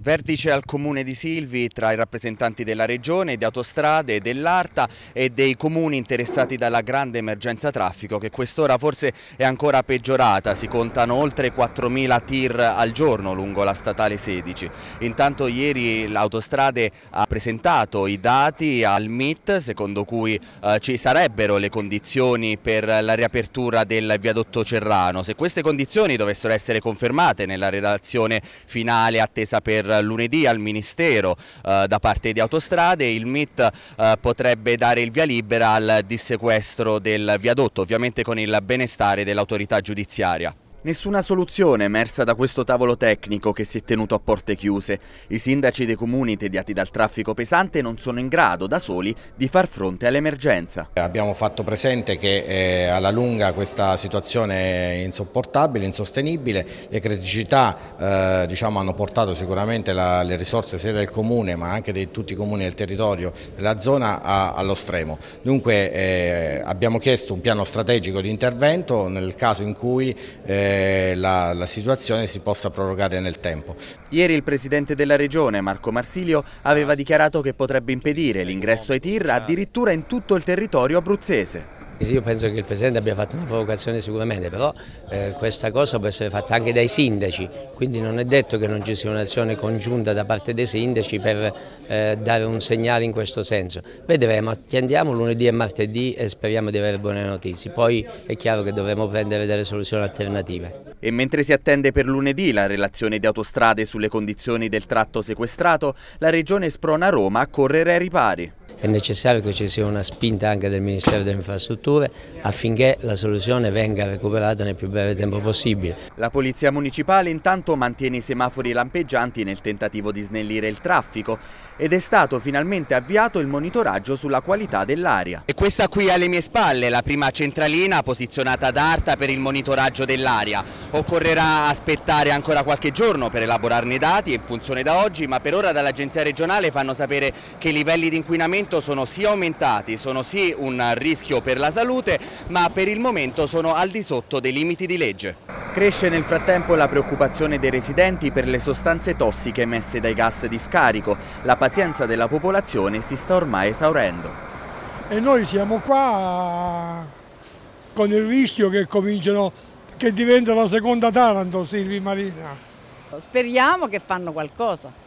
Vertice al comune di Silvi tra i rappresentanti della regione, di Autostrade, dell'ARTA e dei comuni interessati dalla grande emergenza traffico che quest'ora forse è ancora peggiorata. Si contano oltre 4.000 tir al giorno lungo la statale 16. Intanto ieri l'Autostrade ha presentato i dati al MIT secondo cui ci sarebbero le condizioni per la riapertura del viadotto Cerrano. Se queste condizioni dovessero essere confermate nella relazione finale attesa per lunedì al Ministero da parte di Autostrade, il MIT potrebbe dare il via libera al dissequestro del viadotto, ovviamente con il benestare dell'autorità giudiziaria. Nessuna soluzione emersa da questo tavolo tecnico che si è tenuto a porte chiuse. I sindaci dei comuni tediati dal traffico pesante non sono in grado da soli di far fronte all'emergenza. Abbiamo fatto presente che alla lunga questa situazione è insopportabile, insostenibile. Le criticità hanno portato sicuramente le risorse sia del comune ma anche di tutti i comuni del territorio della zona allo stremo. Dunque abbiamo chiesto un piano strategico di intervento nel caso in cui la situazione si possa prorogare nel tempo. Ieri il presidente della regione, Marco Marsilio, aveva dichiarato che potrebbe impedire l'ingresso ai tir addirittura in tutto il territorio abruzzese. Io penso che il Presidente abbia fatto una provocazione sicuramente, però questa cosa può essere fatta anche dai sindaci, quindi non è detto che non ci sia un'azione congiunta da parte dei sindaci per dare un segnale in questo senso. Vedremo, attendiamo lunedì e martedì e speriamo di avere buone notizie, poi è chiaro che dovremo prendere delle soluzioni alternative. E mentre si attende per lunedì la relazione di Autostrade sulle condizioni del tratto sequestrato, la Regione sprona Roma a correre ai ripari. È necessario che ci sia una spinta anche del Ministero delle Infrastrutture affinché la soluzione venga recuperata nel più breve tempo possibile. La Polizia Municipale intanto mantiene i semafori lampeggianti nel tentativo di snellire il traffico ed è stato finalmente avviato il monitoraggio sulla qualità dell'aria. E questa qui alle mie spalle è la prima centralina posizionata ad Arta per il monitoraggio dell'aria. Occorrerà aspettare ancora qualche giorno per elaborarne i dati in funzione da oggi, ma per ora dall'Agenzia regionale fanno sapere che i livelli di inquinamento sono sì aumentati, sono sì un rischio per la salute, ma per il momento sono al di sotto dei limiti di legge. Cresce nel frattempo la preoccupazione dei residenti per le sostanze tossiche emesse dai gas di scarico. La pazienza della popolazione si sta ormai esaurendo. E noi siamo qua con il rischio che diventa la seconda Taranto, Silvi Marina. Speriamo che fanno qualcosa.